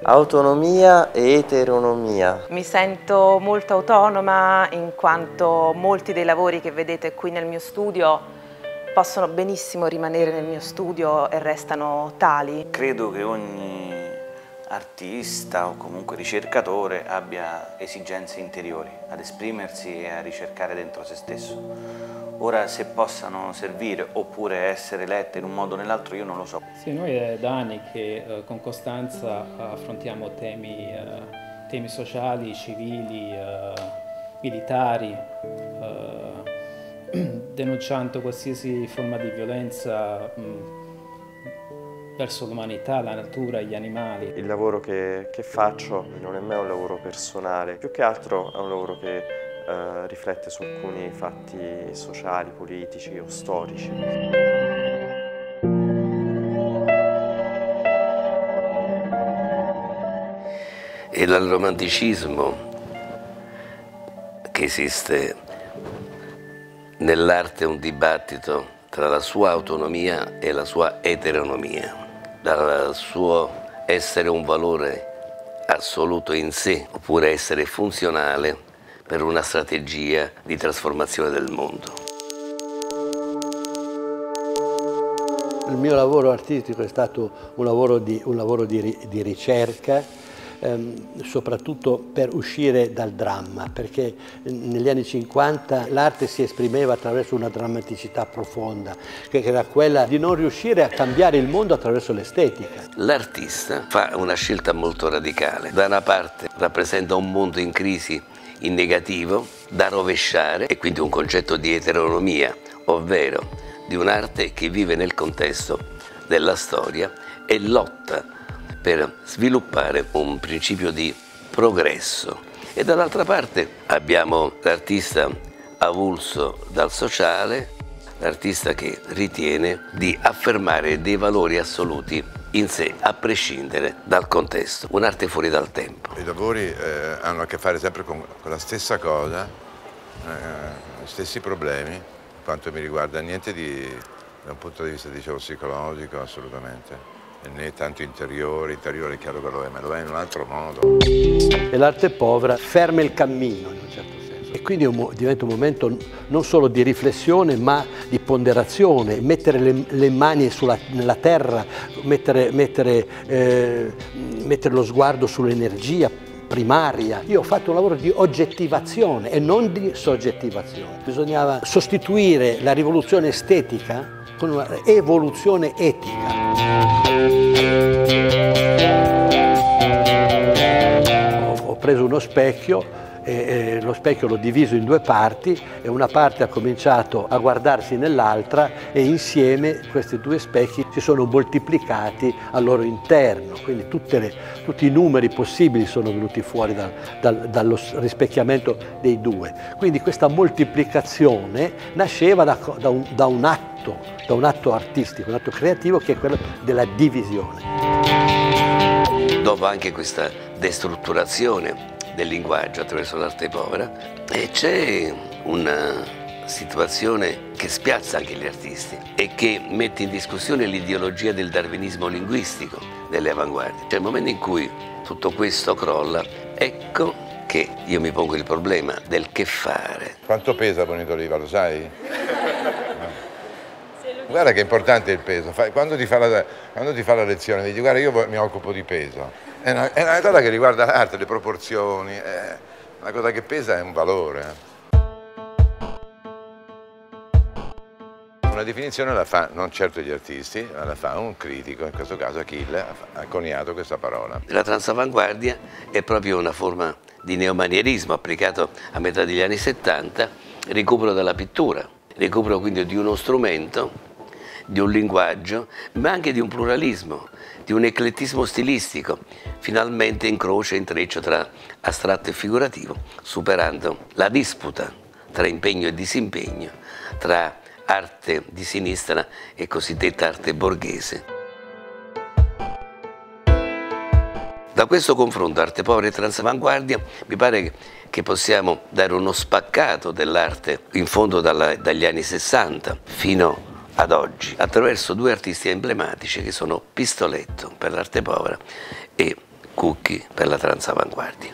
Autonomia e eteronomia. Mi sento molto autonoma in quanto molti dei lavori che vedete qui nel mio studio possono benissimo rimanere nel mio studio e restano tali. Credo che ogni artista o comunque ricercatore abbia esigenze interiori ad esprimersi e a ricercare dentro se stesso. Ora, se possano servire oppure essere lette in un modo o nell'altro, io non lo so. Sì, noi è da anni che con costanza affrontiamo temi sociali, civili, militari, denunciando qualsiasi forma di violenza verso l'umanità, la natura, gli animali. Il lavoro che faccio non è mai un lavoro personale, più che altro è un lavoro che riflette su alcuni fatti sociali, politici o storici. E il romanticismo che esiste nell'arte è un dibattito tra la sua autonomia e la sua eteronomia, dal suo essere un valore assoluto in sé oppure essere funzionale per una strategia di trasformazione del mondo. Il mio lavoro artistico è stato un lavoro di ricerca, soprattutto per uscire dal dramma, perché negli anni 50 l'arte si esprimeva attraverso una drammaticità profonda, che era quella di non riuscire a cambiare il mondo attraverso l'estetica. L'artista fa una scelta molto radicale. Da una parte rappresenta un mondo in crisi, in negativo, da rovesciare, e quindi un concetto di eteronomia, ovvero di un'arte che vive nel contesto della storia e lotta per sviluppare un principio di progresso. E dall'altra parte abbiamo l'artista avulso dal sociale, l'artista che ritiene di affermare dei valori assoluti in sé, a prescindere dal contesto, un'arte fuori dal tempo. I lavori hanno a che fare sempre con la stessa cosa, gli stessi problemi, per quanto mi riguarda, niente da un punto di vista, dicevo, psicologico, assolutamente. E né tanto interiore è chiaro che lo è in un altro modo. E l'arte povera ferma il cammino in un certo senso. E quindi diventa un momento non solo di riflessione ma di ponderazione, mettere le mani nella terra, mettere lo sguardo sull'energia primaria. Io ho fatto un lavoro di oggettivazione e non di soggettivazione. Bisognava sostituire la rivoluzione estetica con una evoluzione etica. Ho preso uno specchio e lo specchio l'ho diviso in due parti e una parte ha cominciato a guardarsi nell'altra e insieme questi due specchi si sono moltiplicati al loro interno, quindi tutti i numeri possibili sono venuti fuori dallo rispecchiamento dei due. Quindi questa moltiplicazione nasceva da un atto artistico, un atto creativo che è quello della divisione. Dopo anche questa destrutturazione del linguaggio attraverso l'arte povera, c'è una situazione che spiazza anche gli artisti e che mette in discussione l'ideologia del darwinismo linguistico delle avanguardie. C'è il momento in cui tutto questo crolla, ecco che io mi pongo il problema del che fare. Quanto pesa Bonito Oliva, lo sai? Guarda che è importante il peso. Quando ti fa la lezione, dici guarda io mi occupo di peso. È una cosa che riguarda l'arte, le proporzioni, una cosa che pesa è un valore. Una definizione la fa non certo gli artisti, ma la fa un critico, in questo caso Achille ha coniato questa parola. La transavanguardia è proprio una forma di neomanierismo applicato a metà degli anni 70, recupero dalla pittura, recupero quindi di uno strumento, di un linguaggio, ma anche di un pluralismo, di un eclettismo stilistico, finalmente incrocia e intreccio tra astratto e figurativo, superando la disputa tra impegno e disimpegno, tra arte di sinistra e cosiddetta arte borghese. Da questo confronto arte povera e transavanguardia mi pare che possiamo dare uno spaccato dell'arte in fondo dagli anni 60 fino ad oggi, attraverso due artisti emblematici che sono Pistoletto per l'arte povera e Cucchi per la Transavanguardia.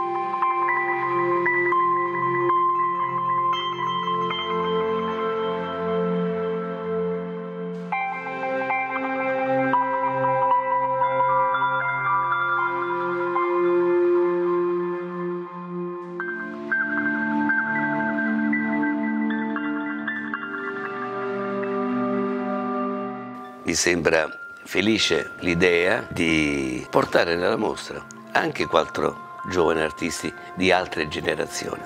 Mi sembra felice l'idea di portare nella mostra anche 4 giovani artisti di altre generazioni.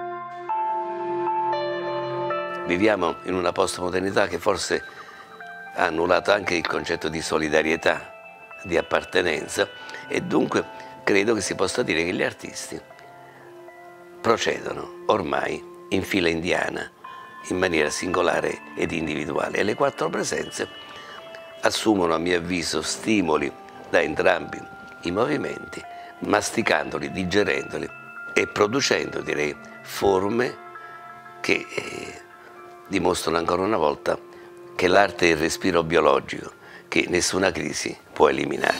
Viviamo in una postmodernità che forse ha annullato anche il concetto di solidarietà, di appartenenza, e dunque credo che si possa dire che gli artisti procedono ormai in fila indiana, in maniera singolare ed individuale, e le 4 presenze assumono, a mio avviso, stimoli da entrambi i movimenti, masticandoli, digerendoli e producendo, direi, forme che dimostrano ancora una volta che l'arte è il respiro biologico che nessuna crisi può eliminare.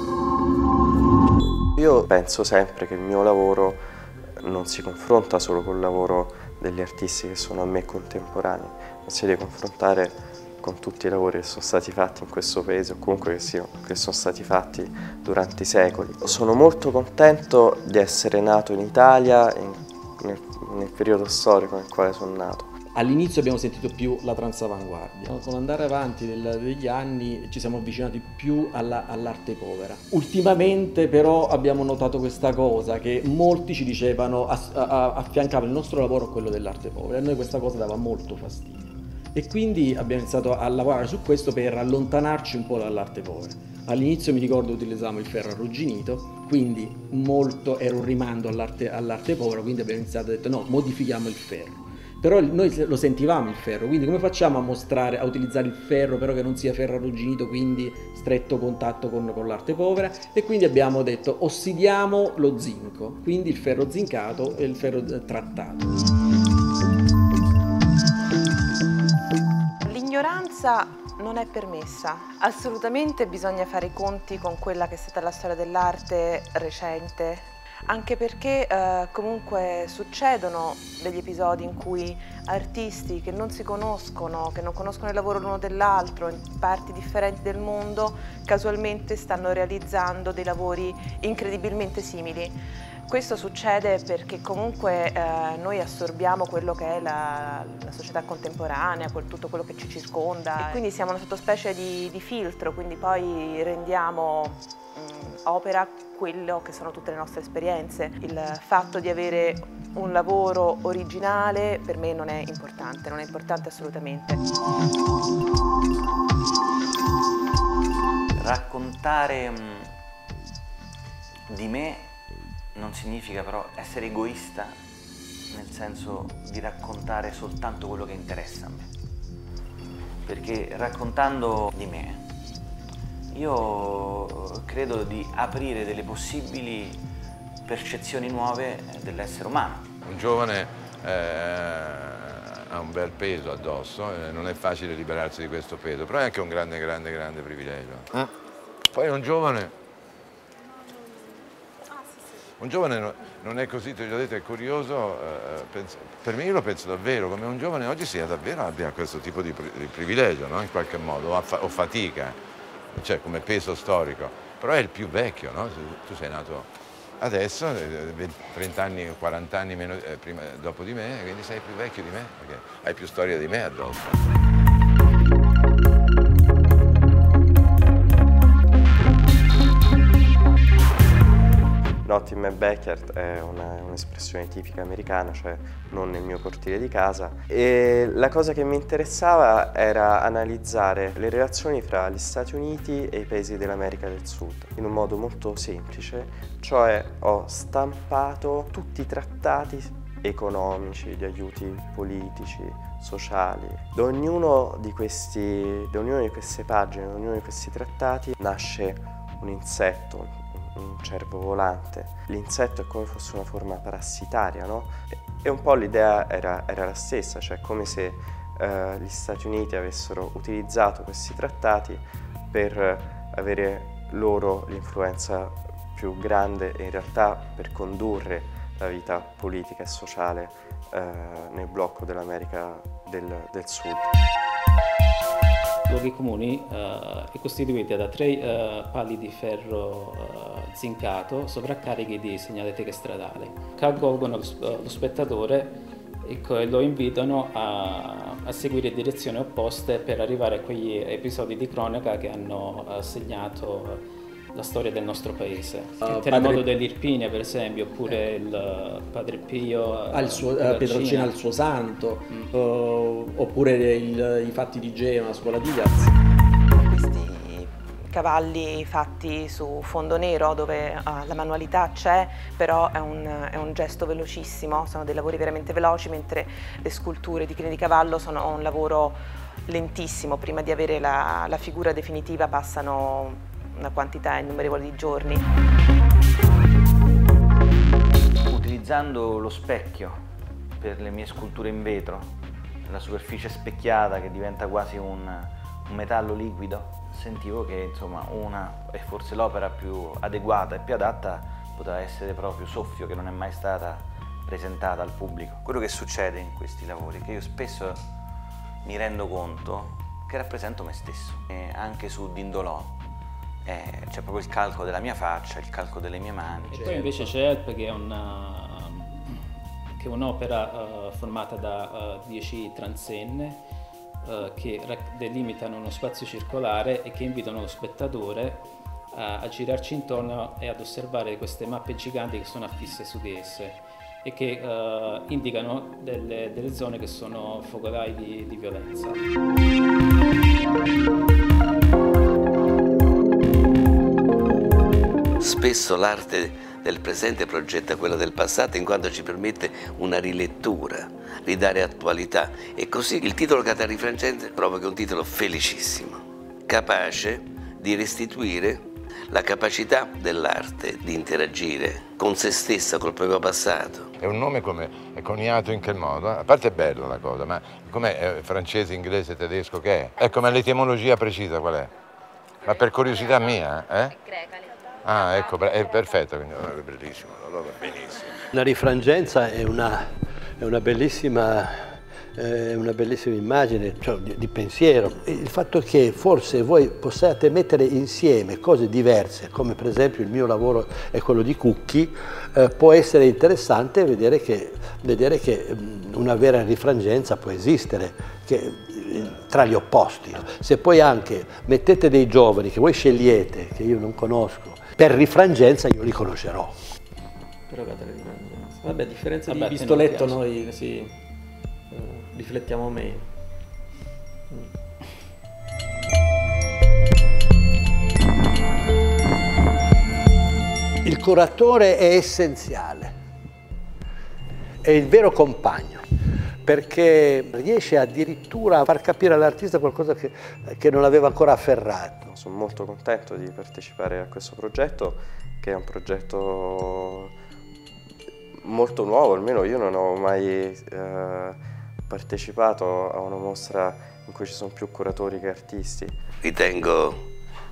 Io penso sempre che il mio lavoro non si confronta solo col lavoro degli artisti che sono a me contemporanei, ma si deve confrontare con tutti i lavori che sono stati fatti in questo paese, o comunque che sono stati fatti durante i secoli. Sono molto contento di essere nato in Italia nel periodo storico nel quale sono nato. All'inizio abbiamo sentito più la Transavanguardia. Con l'andare avanti degli anni ci siamo avvicinati più all'arte povera. Ultimamente però abbiamo notato questa cosa, che molti ci dicevano, affiancavano il nostro lavoro a quello dell'arte povera, e a noi questa cosa dava molto fastidio. E quindi abbiamo iniziato a lavorare su questo per allontanarci un po' dall'arte povera. All'inizio mi ricordo utilizzavamo il ferro arrugginito, quindi molto era un rimando all'arte povera, quindi abbiamo iniziato a dire no, modifichiamo il ferro. Però noi lo sentivamo il ferro, quindi come facciamo a utilizzare il ferro però che non sia ferro arrugginito, quindi stretto contatto con l'arte povera? E quindi abbiamo detto ossidiamo lo zinco, quindi il ferro zincato e il ferro trattato. L'ignoranza non è permessa, assolutamente bisogna fare i conti con quella che è stata la storia dell'arte recente, anche perché comunque succedono degli episodi in cui artisti che non si conoscono, che non conoscono il lavoro l'uno dell'altro, in parti differenti del mondo, casualmente stanno realizzando dei lavori incredibilmente simili. Questo succede perché comunque noi assorbiamo quello che è la società contemporanea, tutto quello che ci circonda, e quindi siamo una sottospecie di filtro, quindi poi rendiamo opera quello che sono tutte le nostre esperienze. Il fatto di avere un lavoro originale per me non è importante assolutamente. Raccontare di me non significa però essere egoista, nel senso di raccontare soltanto quello che interessa a me. Perché raccontando di me, io credo di aprire delle possibili percezioni nuove dell'essere umano. Un giovane ha un bel peso addosso, non è facile liberarsi di questo peso, però è anche un grande privilegio. Poi un giovane non è così, te l'ho detto, è curioso, per me io lo penso davvero, come un giovane oggi abbia questo tipo di privilegio, no? In qualche modo, o fatica, cioè come peso storico, però è il più vecchio, no? Tu sei nato adesso, 30 anni, 40 anni meno, dopo di me, quindi sei più vecchio di me, perché hai più storia di me addosso. Nothing in my backyard è un'espressione tipica americana, cioè non nel mio cortile di casa, e la cosa che mi interessava era analizzare le relazioni fra gli Stati Uniti e i paesi dell'America del Sud in un modo molto semplice, cioè ho stampato tutti i trattati economici, di aiuti politici, sociali. Da ognuna di queste pagine, da ognuno di questi trattati nasce un insetto, un cervo volante. L'insetto è come fosse una forma parassitaria, no? E un po' l'idea era la stessa, cioè come se gli Stati Uniti avessero utilizzato questi trattati per avere loro l'influenza più grande in realtà per condurre la vita politica e sociale nel blocco dell'America del Sud. Luoghi comuni è costituita da 3 pali di ferro zincato sovraccarichi di segnaletica stradale che avvolgono lo spettatore e lo invitano a seguire direzioni opposte per arrivare a quegli episodi di cronaca che hanno segnato la storia del nostro paese. Il terremoto dell'Irpinia, per esempio, oppure il Padre Pio Pietrelcina al suo santo, oppure i fatti di Genova, la scuola di Diaz. Questi cavalli fatti su fondo nero dove la manualità c'è, però è un gesto velocissimo, sono dei lavori veramente veloci, mentre le sculture di crine di cavallo sono un lavoro lentissimo, prima di avere la figura definitiva passano una quantità innumerevole di giorni. Utilizzando lo specchio per le mie sculture in vetro, la superficie specchiata che diventa quasi un metallo liquido, sentivo che insomma una, e forse l'opera più adeguata e più adatta, poteva essere proprio Soffio, che non è mai stata presentata al pubblico. Quello che succede in questi lavori è che io spesso mi rendo conto che rappresento me stesso, e anche su Dindolò c'è proprio il calco della mia faccia, il calco delle mie mani. E poi invece c'è Help, che è un'opera formata da 10 transenne che delimitano uno spazio circolare e che invitano lo spettatore a girarci intorno e ad osservare queste mappe giganti che sono affisse su di esse e che indicano delle zone che sono focolai di violenza. Spesso l'arte del presente progetta quella del passato in quanto ci permette una rilettura, ridare attualità, e così il titolo Catari Frangente provoca un titolo felicissimo, capace di restituire la capacità dell'arte di interagire con se stessa, col proprio passato. È un nome come è coniato in che modo? A parte è bella la cosa, ma com'è francese, inglese, tedesco che è? Ecco, ma l'etimologia precisa qual è? Ma per curiosità mia, È greca. Ah, ecco, è perfetto, quindi è bellissimo, allora va benissimo. La rifrangenza è una bellissima immagine, cioè, di pensiero. Il fatto che forse voi possiate mettere insieme cose diverse, come per esempio il mio lavoro è quello di Cucchi, può essere interessante vedere che una vera rifrangenza può esistere tra gli opposti. Se poi anche mettete dei giovani che voi scegliete, che io non conosco, per rifrangenza io li conoscerò. Però rifrangenza. Vabbè, a differenza di Pistoletto noi riflettiamo meno. Il curatore è essenziale, è il vero compagno, perché riesce addirittura a far capire all'artista qualcosa che non aveva ancora afferrato. Sono molto contento di partecipare a questo progetto, che è un progetto molto nuovo, almeno io non ho mai partecipato a una mostra in cui ci sono più curatori che artisti. Ritengo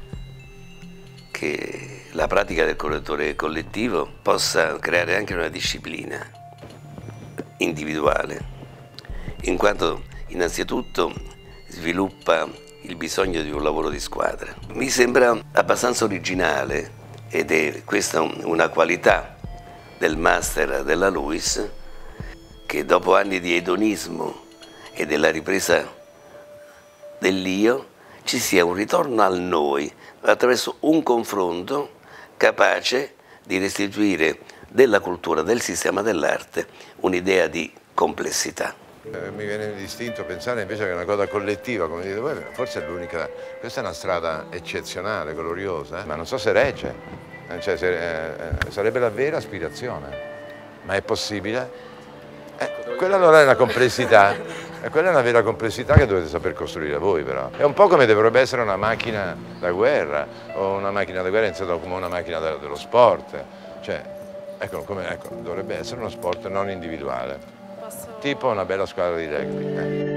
che la pratica del curatore collettivo possa creare anche una disciplina individuale, in quanto innanzitutto sviluppa il bisogno di un lavoro di squadra. Mi sembra abbastanza originale, ed è questa una qualità del master della Lewis, che dopo anni di edonismo e della ripresa dell'io ci sia un ritorno al noi attraverso un confronto capace di restituire della cultura, del sistema dell'arte, un'idea di complessità. Mi viene distinto pensare invece che è una cosa collettiva, come dite voi, forse è l'unica, questa è una strada eccezionale, gloriosa, ma non so se regge, cioè, sarebbe la vera aspirazione, ma è possibile? Quella non è la complessità, quella è una vera complessità che dovete saper costruire voi però. È un po' come dovrebbe essere una macchina da guerra, o una macchina da guerra intesa come una macchina dello sport, cioè, ecco, dovrebbe essere uno sport non individuale. Tipo una bella squadra di rugby.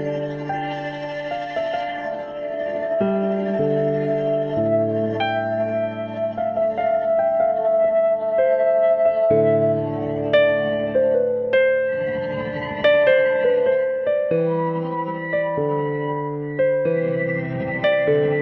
Thank you.